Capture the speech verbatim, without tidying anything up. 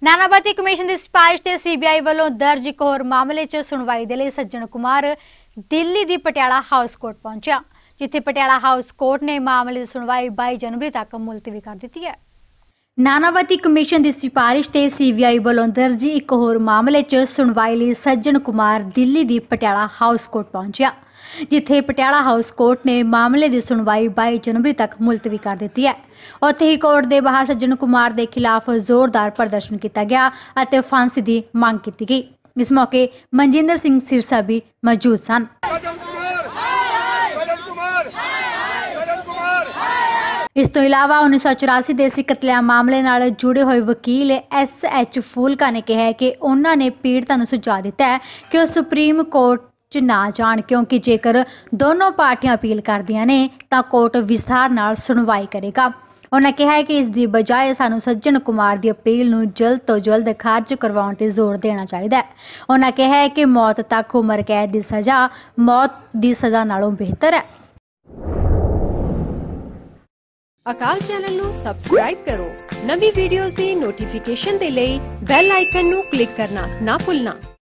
Nanavati commission की सिफारिश से सीबीआई वालों दर्ज एक होर मामले च सुनवाई दे लई सज्जन कुमार दिल्ली की पटियाला हाउस कोर्ट पहुंचा, जिथे पटियाला हाउस कोर्ट ने मामले की सुनवाई बाईस जनवरी तक मुलतवी कर दी है। नानावती कमीशन की सिफारिश से सीबीआई वालों दर्ज एक होर मामले च सुनवाई लई सज्जन कुमार दिल्ली की पटियाला हाउस कोर्ट पहुंचा, जिथे पटियाला हाउस कोर्ट ने मामले की सुनवाई बाईस जनवरी तक मुलतवी कर दी है। उत्थे ही कोर्ट के बाहर सज्जन कुमार के खिलाफ जोरदार प्रदर्शन किया गया और फांसी की मांग की गई। इस मौके मनजिंदर सिंह सिरसा भी मौजूद सन। इस तो इलावा उन्नीस सौ चौरासी के सिख कतलेआम मामले नाल जुड़े हुए वकील एस एच फूलका ने कहा है कि उन्होंने पीड़िता नूं सुझाव दिता है कि वह सुप्रीम कोर्ट च ना जाण, क्योंकि जेकर दोनों पार्टियां अपील करदियां ने तां कोर्ट विस्तार नाल सुनवाई करेगा। उन्होंने कहा है कि इस दी बजाय सानू सज्जन कुमार की अपील नूं जल्द तो जल्द खारिज करवाउण ते जोर देना चाहिए। उन्होंने कहा है कि मौत तक उम्र कैद की सज़ा मौत की सज़ा नालों बेहतर है। अकाल चैनल नूं सबसक्राइब करो, नवी वीडियोज़ दी नोटिफिकेशन दे लई बैल आइकन नूं क्लिक करना ना भुलना।